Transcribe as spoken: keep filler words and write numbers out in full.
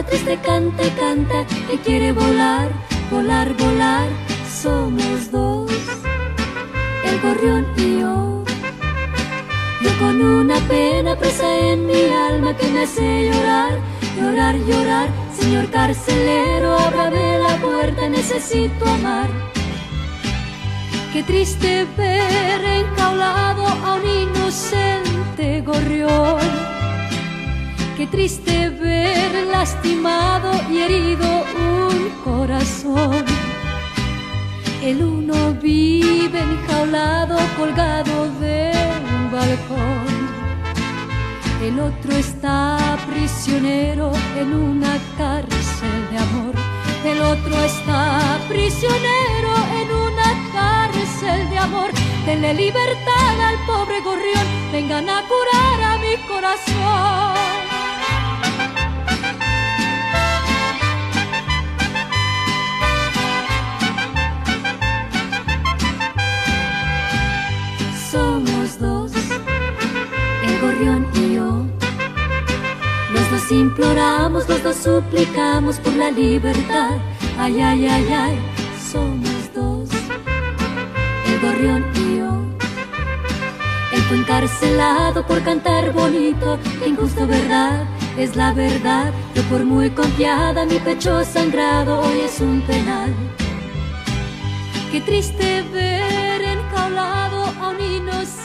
triste canta y canta, que quiere volar, volar, volar. Somos dos, el gorrión y yo. Yo con una pena presa en mi alma que me hace llorar, llorar, llorar. Señor carcelero, ábrame la puerta, necesito amar. Qué triste ver enjaulado a un inocente gorrión. Qué triste ver lastimado y herido un corazón. El uno vive enjaulado, colgado de un balcón. El otro está prisionero en una cárcel de amor. El otro está prisionero en una cárcel de amor. Denle libertad al pobre gorrión, vengan a curar a mi corazón. Somos dos, el gorrión y yo. Los dos imploramos, los dos suplicamos por la libertad. Ay, ay, ay, ay, somos dos, el gorrión y yo. Él fue encarcelado por cantar bonito, injusto, verdad, es la verdad. Yo por muy confiada, mi pecho sangrado hoy es un penal. Qué triste ver enjaulado a un inocente